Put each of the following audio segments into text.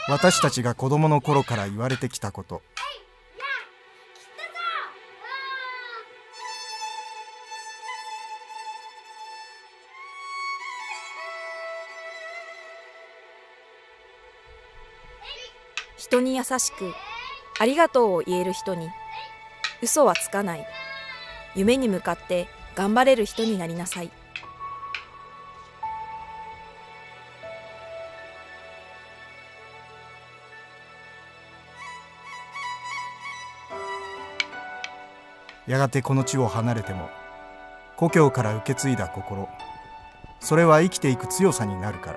私たちが子供の頃から言われてきたこと。 人に優しくありがとうを言える人に嘘はつかない。夢に向かって頑張れる人になりなさい。 やがてこの地を離れても故郷から受け継いだ心、それは生きていく強さになるから。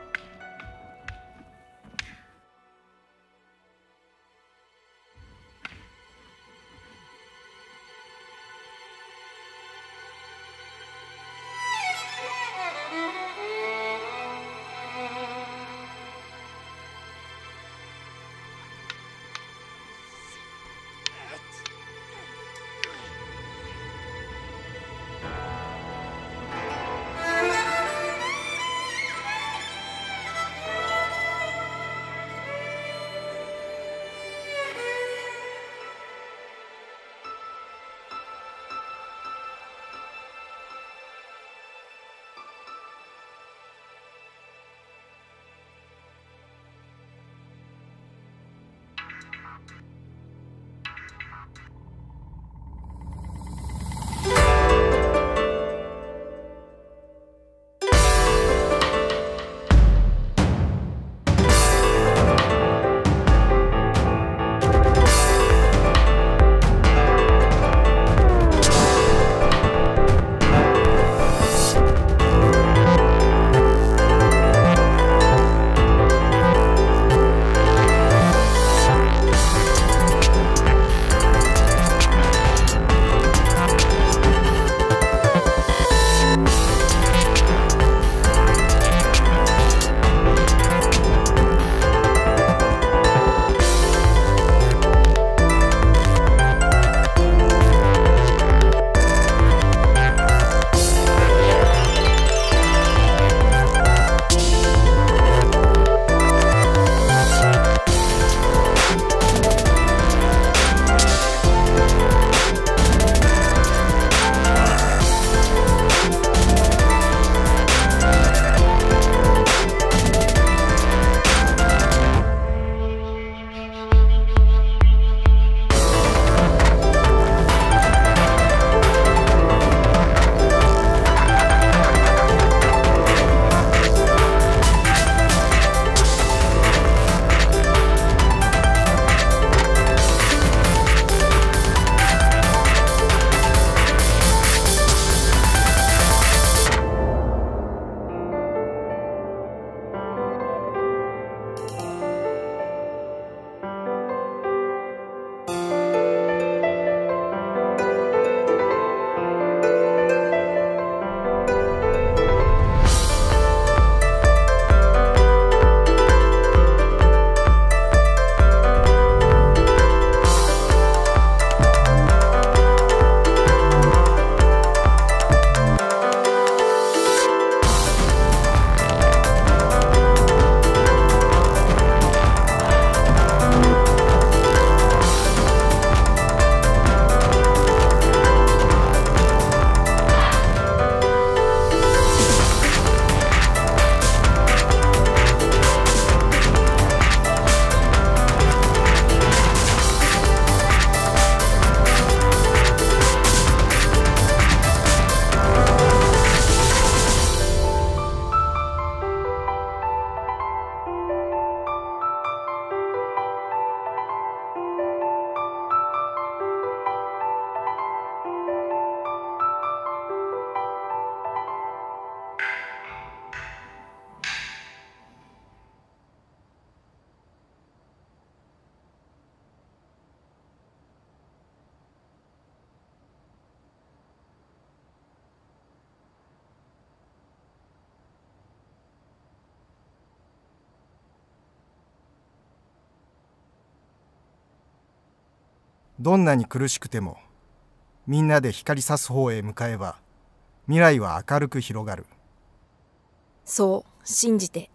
どんなに苦しくてもみんなで光さす方へ向かえば未来は明るく広がる。 そう信じて